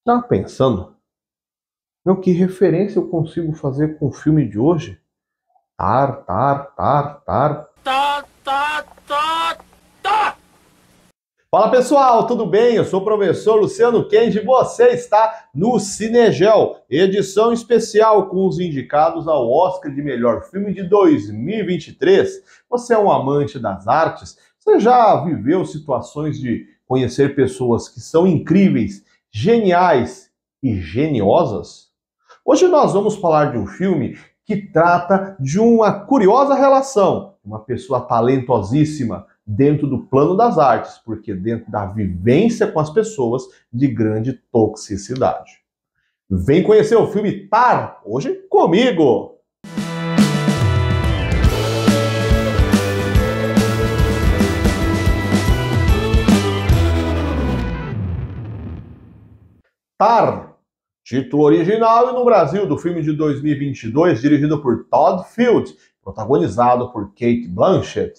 Tava pensando, que referência eu consigo fazer com o filme de hoje? Tar, tar, tar, tar. Fala pessoal, tudo bem? Eu sou o professor Luciano Kenji e você está no Cinegel, edição especial com os indicados ao Oscar de melhor filme de 2023. Você é um amante das artes? Você já viveu situações de conhecer pessoas que são incríveis, geniais e geniosas? Hoje nós vamos falar de um filme que trata de uma curiosa relação, uma pessoa talentosíssima dentro do plano das artes, porque dentro da vivência com as pessoas de grande toxicidade. Vem conhecer o filme Tar, hoje comigo! Tar, título original e no Brasil do filme de 2022, dirigido por Todd Field, protagonizado por Cate Blanchett.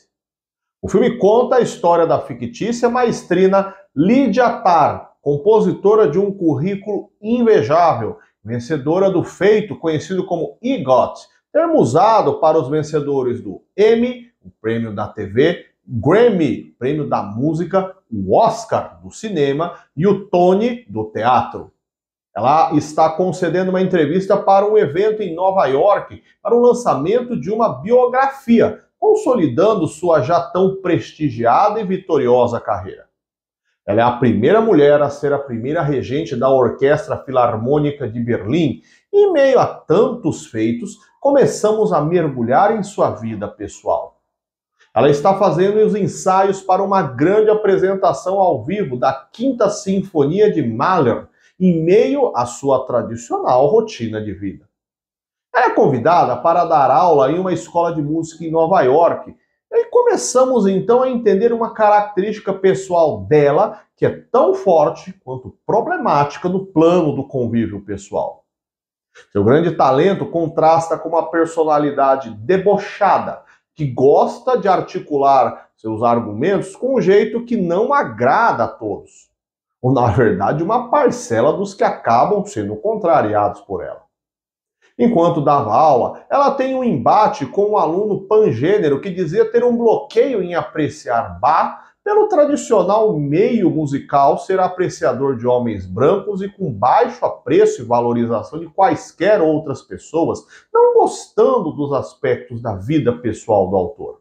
O filme conta a história da fictícia maestrina Lydia Tar, compositora de um currículo invejável, vencedora do feito conhecido como EGOT, termo usado para os vencedores do Emmy, o prêmio da TV, Grammy, prêmio da música, o Oscar do cinema e o Tony do teatro. Ela está concedendo uma entrevista para um evento em Nova York para o lançamento de uma biografia, consolidando sua já tão prestigiada e vitoriosa carreira. Ela é a primeira mulher a ser a primeira regente da Orquestra Filarmônica de Berlim e, em meio a tantos feitos, começamos a mergulhar em sua vida pessoal. Ela está fazendo os ensaios para uma grande apresentação ao vivo da Quinta Sinfonia de Mahler, em meio à sua tradicional rotina de vida. Ela é convidada para dar aula em uma escola de música em Nova York. E começamos então a entender uma característica pessoal dela que é tão forte quanto problemática no plano do convívio pessoal. Seu grande talento contrasta com uma personalidade debochada, que gosta de articular seus argumentos com um jeito que não agrada a todos. Ou, na verdade, uma parcela dos que acabam sendo contrariados por ela. Enquanto dava aula, ela tem um embate com um aluno pangênero que dizia ter um bloqueio em apreciar Bach pelo tradicional meio musical ser apreciador de homens brancos e com baixo apreço e valorização de quaisquer outras pessoas, não gostando dos aspectos da vida pessoal do autor.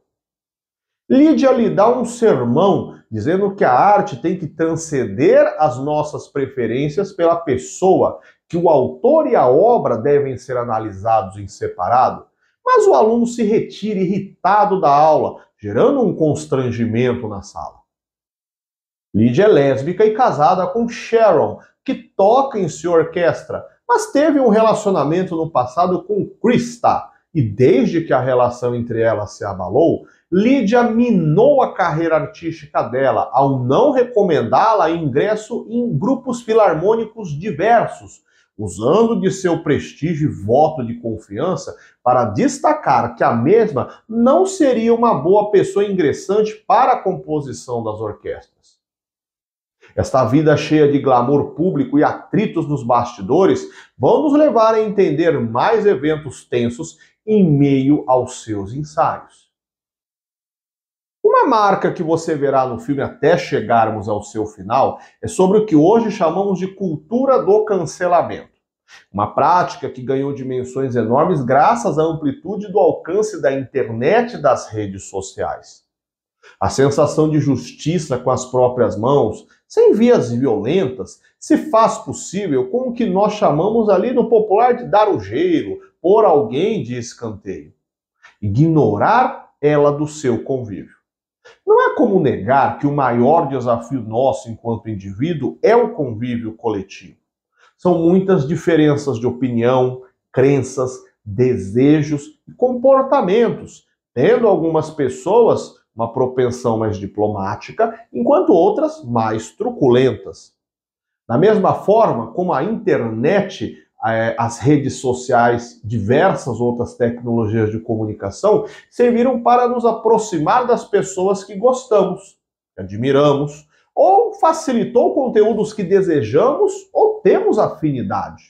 Lydia lhe dá um sermão dizendo que a arte tem que transcender as nossas preferências pela pessoa, que o autor e a obra devem ser analisados em separado, mas o aluno se retira irritado da aula, gerando um constrangimento na sala. Lydia é lésbica e casada com Sharon, que toca em sua orquestra, mas teve um relacionamento no passado com Krista, e desde que a relação entre elas se abalou, Lydia minou a carreira artística dela ao não recomendá-la ingresso em grupos filarmônicos diversos, usando de seu prestígio e voto de confiança para destacar que a mesma não seria uma boa pessoa ingressante para a composição das orquestras. Esta vida cheia de glamour público e atritos nos bastidores vão nos levar a entender mais eventos tensos em meio aos seus ensaios. Uma marca que você verá no filme até chegarmos ao seu final é sobre o que hoje chamamos de cultura do cancelamento. Uma prática que ganhou dimensões enormes graças à amplitude do alcance da internet e das redes sociais. A sensação de justiça com as próprias mãos, sem vias violentas, se faz possível com o que nós chamamos ali no popular de dar o gelo, pôr alguém de escanteio. Ignorar ela do seu convívio. Não é como negar que o maior desafio nosso enquanto indivíduo é o convívio coletivo. São muitas diferenças de opinião, crenças, desejos e comportamentos, tendo algumas pessoas uma propensão mais diplomática, enquanto outras mais truculentas. Da mesma forma como a internet, as redes sociais, diversas outras tecnologias de comunicação, serviram para nos aproximar das pessoas que gostamos, que admiramos, ou facilitou conteúdos que desejamos ou temos afinidade.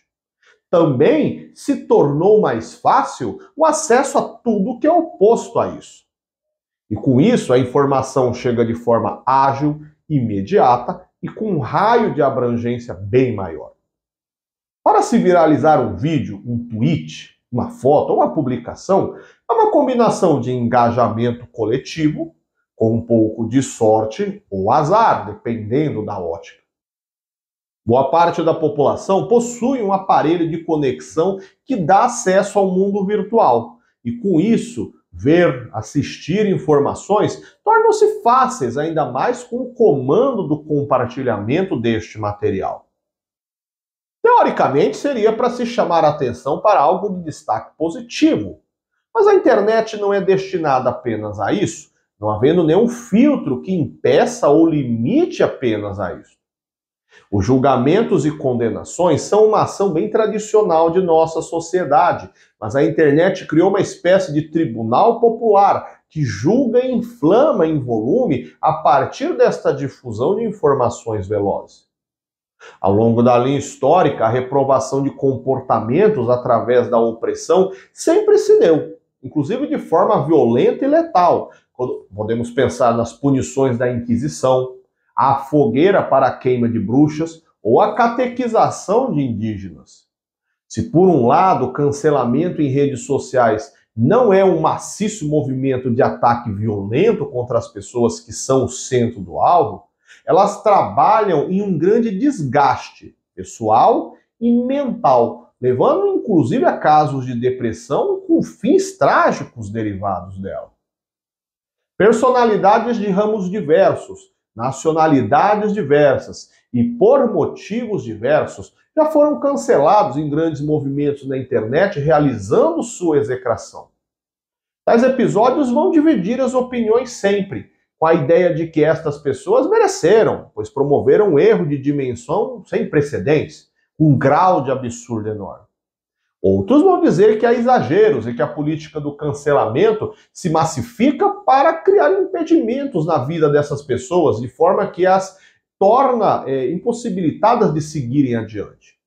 Também se tornou mais fácil o acesso a tudo que é oposto a isso. E com isso, a informação chega de forma ágil, imediata e com um raio de abrangência bem maior. Para se viralizar um vídeo, um tweet, uma foto ou uma publicação, é uma combinação de engajamento coletivo com um pouco de sorte ou azar, dependendo da ótica. Boa parte da população possui um aparelho de conexão que dá acesso ao mundo virtual. E com isso, ver, assistir informações tornam-se fáceis, ainda mais com o comando do compartilhamento deste material. Teoricamente, seria para se chamar a atenção para algo de destaque positivo. Mas a internet não é destinada apenas a isso, não havendo nenhum filtro que impeça ou limite apenas a isso. Os julgamentos e condenações são uma ação bem tradicional de nossa sociedade, mas a internet criou uma espécie de tribunal popular que julga e inflama em volume a partir desta difusão de informações velozes. Ao longo da linha histórica, a reprovação de comportamentos através da opressão sempre se deu, inclusive de forma violenta e letal. Podemos pensar nas punições da Inquisição, a fogueira para a queima de bruxas ou a catequização de indígenas. Se por um lado o cancelamento em redes sociais não é um maciço movimento de ataque violento contra as pessoas que são o centro do alvo, elas trabalham em um grande desgaste pessoal e mental, levando inclusive a casos de depressão com fins trágicos derivados dela. Personalidades de ramos diversos, nacionalidades diversas e por motivos diversos já foram cancelados em grandes movimentos na internet realizando sua execração. Tais episódios vão dividir as opiniões sempre, com a ideia de que estas pessoas mereceram, pois promoveram um erro de dimensão sem precedentes, um grau de absurdo enorme. Outros vão dizer que há exageros e que a política do cancelamento se massifica para criar impedimentos na vida dessas pessoas, de forma que as torna impossibilitadas de seguirem adiante.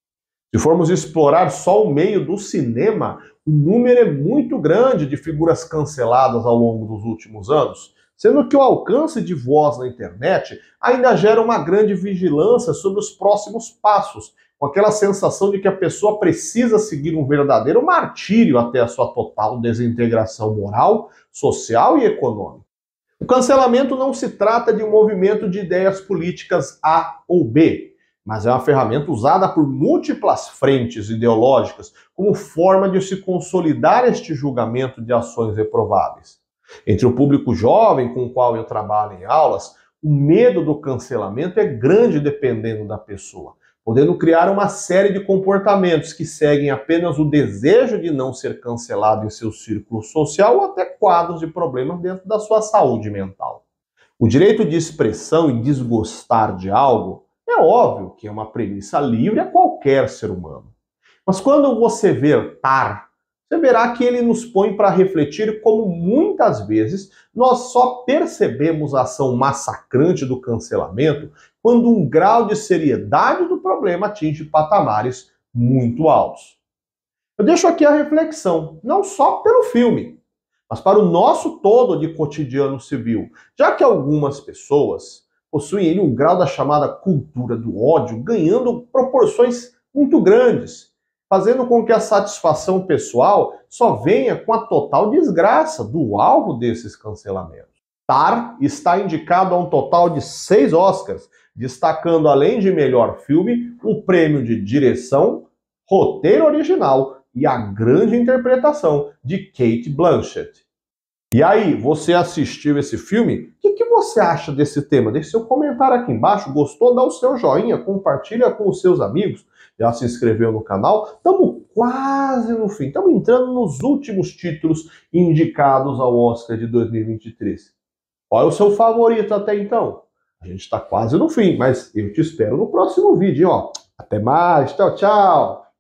Se formos explorar só o meio do cinema, o número é muito grande de figuras canceladas ao longo dos últimos anos, sendo que o alcance de voz na internet ainda gera uma grande vigilância sobre os próximos passos, com aquela sensação de que a pessoa precisa seguir um verdadeiro martírio até a sua total desintegração moral, social e econômica. O cancelamento não se trata de um movimento de ideias políticas A ou B, mas é uma ferramenta usada por múltiplas frentes ideológicas como forma de se consolidar este julgamento de ações reprováveis. Entre o público jovem com o qual eu trabalho em aulas, o medo do cancelamento é grande dependendo da pessoa, podendo criar uma série de comportamentos que seguem apenas o desejo de não ser cancelado em seu círculo social ou até quadros de problemas dentro da sua saúde mental. O direito de expressão e desgostar de algo é óbvio que é uma premissa livre a qualquer ser humano. Mas quando você vê TAR, você verá que ele nos põe para refletir como muitas vezes nós só percebemos a ação massacrante do cancelamento quando um grau de seriedade do problema atinge patamares muito altos. Eu deixo aqui a reflexão, não só pelo filme, mas para o nosso todo de cotidiano civil, já que algumas pessoas possuem um grau da chamada cultura do ódio ganhando proporções muito grandes, fazendo com que a satisfação pessoal só venha com a total desgraça do alvo desses cancelamentos. Tar está indicado a um total de 6 Oscars, destacando, além de melhor filme, o prêmio de direção, roteiro original e a grande interpretação de Cate Blanchett. E aí, você assistiu esse filme? O que você acha desse tema? Deixe seu comentário aqui embaixo. Gostou? Dá o seu joinha, compartilha com os seus amigos. Já se inscreveu no canal? Estamos quase no fim. Estamos entrando nos últimos títulos indicados ao Oscar de 2023. Qual é o seu favorito até então? A gente está quase no fim, mas eu te espero no próximo vídeo, ó. Até mais, tchau, tchau!